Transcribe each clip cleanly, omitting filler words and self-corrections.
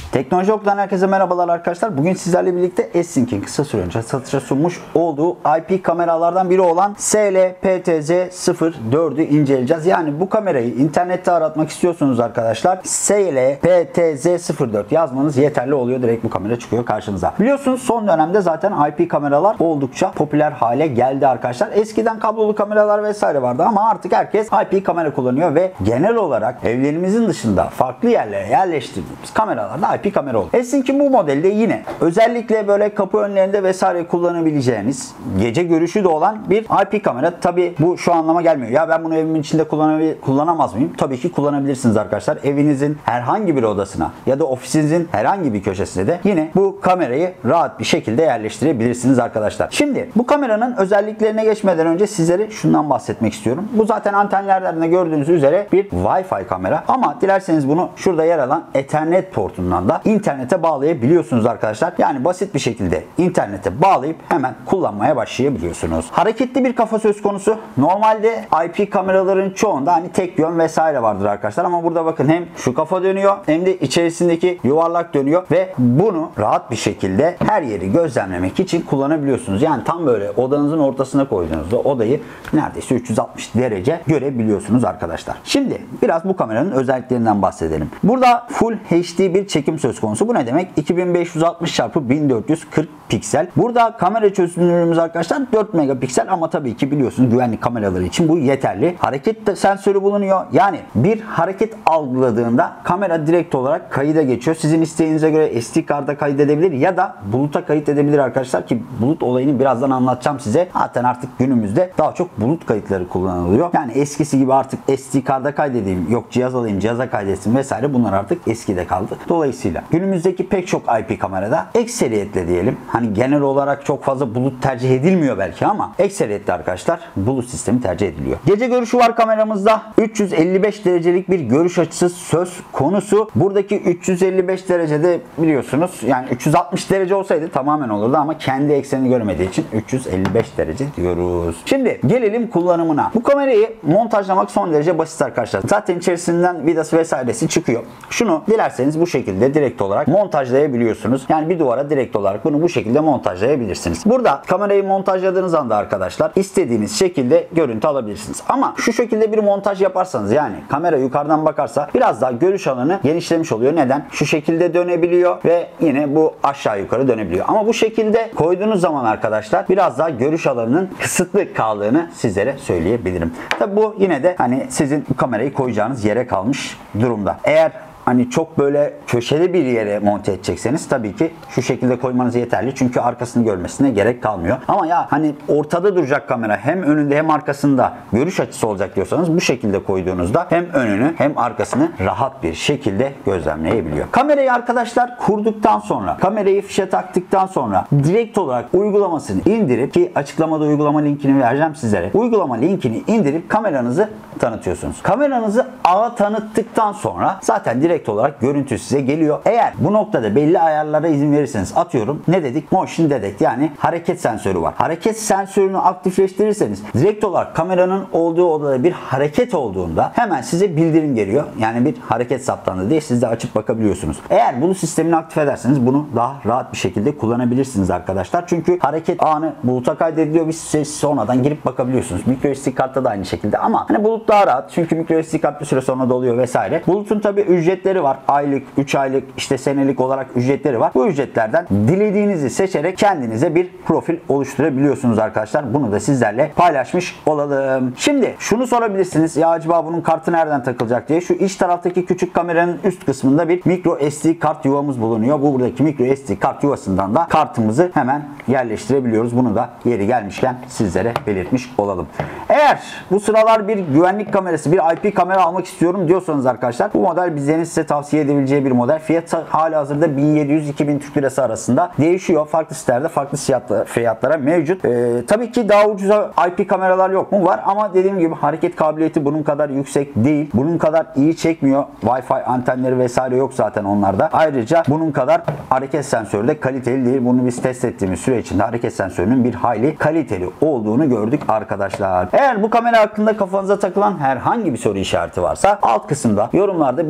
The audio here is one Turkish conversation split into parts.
Teknoloji Okulu'dan herkese merhabalar arkadaşlar. Bugün sizlerle birlikte Essynk'in kısa süre önce satışa sunmuş olduğu IP kameralardan biri olan SLPTZ04'ü inceleyeceğiz. Yani bu kamerayı internette aratmak istiyorsunuz arkadaşlar. SLPTZ04 yazmanız yeterli oluyor. Direkt bu kamera çıkıyor karşınıza. Biliyorsunuz son dönemde zaten IP kameralar oldukça popüler hale geldi arkadaşlar. Eskiden kablolu kameralar vesaire vardı ama artık herkes IP kamera kullanıyor ve genel olarak evlerimizin dışında farklı yerlere yerleştirdiğimiz kameralarda IP kamera oldu. Essynk'in bu modelde yine özellikle böyle kapı önlerinde vesaire kullanabileceğiniz gece görüşü de olan bir IP kamera. Tabi bu şu anlama gelmiyor. Ya ben bunu evimin içinde kullanamaz mıyım? Tabii ki kullanabilirsiniz arkadaşlar. Evinizin herhangi bir odasına ya da ofisinizin herhangi bir köşesine de yine bu kamerayı rahat bir şekilde yerleştirebilirsiniz arkadaşlar. Şimdi bu kameranın özelliklerine geçmeden önce sizlere şundan bahsetmek istiyorum. Bu zaten antenlerden de gördüğünüz üzere bir Wi-Fi kamera ama dilerseniz bunu şurada yer alan Ethernet portundan da internete bağlayabiliyorsunuz arkadaşlar. Yani basit bir şekilde internete bağlayıp hemen kullanmaya başlayabiliyorsunuz. Hareketli bir kafa söz konusu. Normalde IP kameraların çoğunda hani tek yön vesaire vardır arkadaşlar ama burada bakın hem şu kafa dönüyor hem de içerisindeki yuvarlak dönüyor ve bunu rahat bir şekilde her yeri gözlemlemek için kullanabiliyorsunuz. Yani tam böyle odanızın ortasına koyduğunuzda odayı neredeyse 360 derece görebiliyorsunuz arkadaşlar. Şimdi biraz bu kameranın özelliklerinden bahsedelim. Burada Full HD bir çekim söz konusu. Bu ne demek? 2560 x 1440 piksel. Burada kamera çözünürlüğümüz arkadaşlar 4 megapiksel ama tabii ki biliyorsunuz güvenlik kameraları için bu yeterli. Hareket sensörü bulunuyor. Yani bir hareket algıladığında kamera direkt olarak kayıda geçiyor. Sizin isteğinize göre SD kart'a kaydedebilir ya da buluta kayıt edebilir arkadaşlar ki bulut olayını birazdan anlatacağım size. Zaten artık günümüzde daha çok bulut kayıtları kullanılıyor. Yani eskisi gibi artık SD kart'a kaydedeyim, yok cihaz alayım, cihaza kaydetsin vesaire bunlar artık eskide kaldı. Dolayısıyla günümüzdeki pek çok IP kamerada ekseriyetle diyelim hani genel olarak çok fazla bulut tercih edilmiyor belki ama ekseriyetle arkadaşlar bulut sistemi tercih ediliyor. Gece görüşü var kameramızda. 355 derecelik bir görüş açısı söz konusu. Buradaki 355 derecede biliyorsunuz yani 360 derece olsaydı tamamen olurdu ama kendi eksenini görmediği için 355 derece diyoruz. Şimdi gelelim kullanımına. Bu kamerayı montajlamak son derece basit arkadaşlar. Zaten içerisinden vidası vesairesi çıkıyor. Şunu dilerseniz bu şekilde direkt olarak montajlayabiliyorsunuz. Yani bir duvara direkt olarak bunu bu şekilde montajlayabilirsiniz. Burada kamerayı montajladığınız anda arkadaşlar istediğiniz şekilde görüntü alabilirsiniz. Ama şu şekilde bir montaj yaparsanız yani kamera yukarıdan bakarsa biraz daha görüş alanı genişlemiş oluyor. Neden? Şu şekilde dönebiliyor ve yine bu aşağı yukarı dönebiliyor. Ama bu şekilde koyduğunuz zaman arkadaşlar biraz daha görüş alanının kısıtlı kaldığını sizlere söyleyebilirim. Tabi bu yine de hani sizin bu kamerayı koyacağınız yere kalmış durumda. Eğer hani çok böyle köşeli bir yere monte edecekseniz tabii ki şu şekilde koymanız yeterli. Çünkü arkasını görmesine gerek kalmıyor. Ama ya hani ortada duracak kamera hem önünde hem arkasında görüş açısı olacak diyorsanız bu şekilde koyduğunuzda hem önünü hem arkasını rahat bir şekilde gözlemleyebiliyor. Kamerayı arkadaşlar kurduktan sonra, kamerayı fişe taktıktan sonra direkt olarak uygulamasını indirip ki açıklamada uygulama linkini vereceğim sizlere. Uygulama linkini indirip kameranızı tanıtıyorsunuz. Kameranızı ağa tanıttıktan sonra zaten direkt olarak görüntü size geliyor. Eğer bu noktada belli ayarlara izin verirseniz atıyorum ne dedik? Motion Detect yani hareket sensörü var. Hareket sensörünü aktifleştirirseniz direkt olarak kameranın olduğu odada bir hareket olduğunda hemen size bildirim geliyor. Yani bir hareket saptandı diye siz de açıp bakabiliyorsunuz. Eğer bulut sistemini aktif ederseniz bunu daha rahat bir şekilde kullanabilirsiniz arkadaşlar. Çünkü hareket anı buluta kaydediliyor. Siz sonradan girip bakabiliyorsunuz. microSD kartta da aynı şekilde ama hani bulut daha rahat. Çünkü microSD kart bir süre sonra doluyor vesaire. Bulutun tabi ücretleri var. Aylık, 3 aylık, işte senelik olarak ücretleri var. Bu ücretlerden dilediğinizi seçerek kendinize bir profil oluşturabiliyorsunuz arkadaşlar. Bunu da sizlerle paylaşmış olalım. Şimdi şunu sorabilirsiniz. Ya acaba bunun kartı nereden takılacak diye. Şu iç taraftaki küçük kameranın üst kısmında bir micro SD kart yuvamız bulunuyor. Buradaki micro SD kart yuvasından da kartımızı hemen yerleştirebiliyoruz. Bunu da yeri gelmişken sizlere belirtmiş olalım. Eğer bu sıralar bir güvenlik kamerası, bir IP kamera almak istiyorum diyorsanız arkadaşlar bu model bizlerin size tavsiye edebileceği bir model. Fiyatı halihazırda 1700-2000 Türk Lirası arasında değişiyor. Farklı sitelerde farklı fiyatlara mevcut. Tabii ki daha ucuza IP kameralar yok mu? Var ama dediğim gibi hareket kabiliyeti bunun kadar yüksek değil. Bunun kadar iyi çekmiyor. Wi-Fi antenleri vesaire yok zaten onlarda. Ayrıca bunun kadar hareket sensörü de kaliteli değil. Bunu biz test ettiğimiz süre içinde hareket sensörünün bir hayli kaliteli olduğunu gördük arkadaşlar. Eğer bu kamera hakkında kafanıza takılan herhangi bir soru işareti varsa alt kısımda yorumlarda bizlerle paylaşın.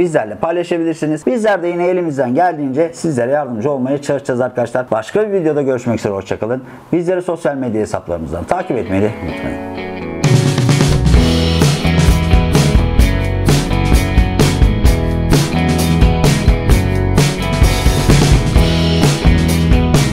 paylaşabilirsiniz. Bizler de yine elimizden geldiğince sizlere yardımcı olmaya çalışacağız arkadaşlar. Başka bir videoda görüşmek üzere. Hoşçakalın. Bizleri sosyal medya hesaplarımızdan takip etmeyi unutmayın.